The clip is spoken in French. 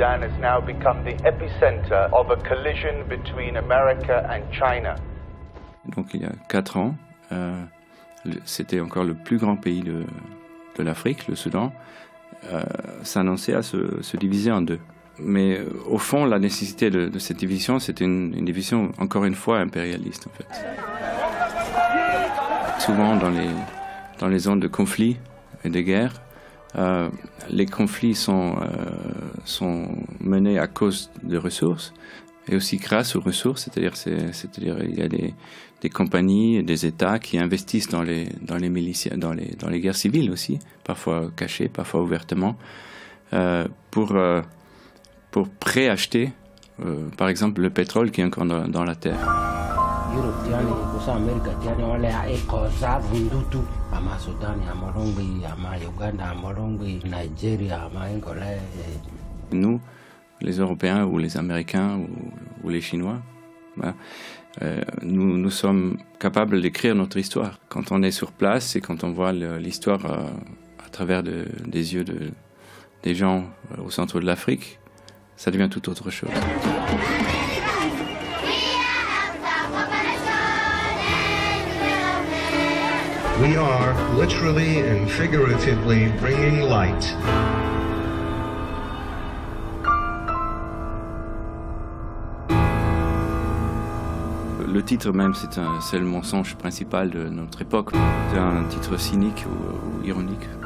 Sudan has now become the epicenter of a collision between America and China. Donc il y a 4 ans, c'était encore le plus grand pays de l'Afrique, le Soudan, s'annonçait à se diviser en deux. Mais au fond, la nécessité de cette division, c'était une division, encore une fois, impérialiste, en fait. Souvent, dans les zones de conflit et de guerre, les conflits sont menés à cause de ressources et aussi grâce aux ressources, c'est-à-dire il y a des compagnies et des États qui investissent dans les miliciens, dans les guerres civiles aussi, parfois cachées, parfois ouvertement, pour préacheter, par exemple, le pétrole qui est encore dans la terre. Nous, les Européens ou les Américains ou les Chinois, nous sommes capables d'écrire notre histoire. Quand on est sur place et quand on voit l'histoire à travers des yeux des gens au centre de l'Afrique, ça devient tout autre chose. We are literally and figuratively bringing light. Le titre même, c'est le mensonge principal de notre époque. C'est un titre cynique ou ironique.